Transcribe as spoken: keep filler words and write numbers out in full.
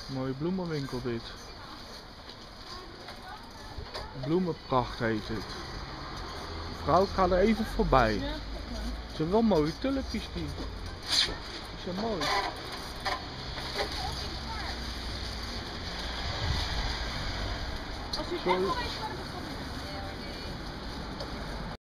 Mooie bloemenwinkel dit. Bloemenpracht heet het. Vrouw, ik ga er even voorbij. Ja, Het zijn wel mooie tulpjes die. Die zijn mooi. als u echt Sorry. wel weet waar het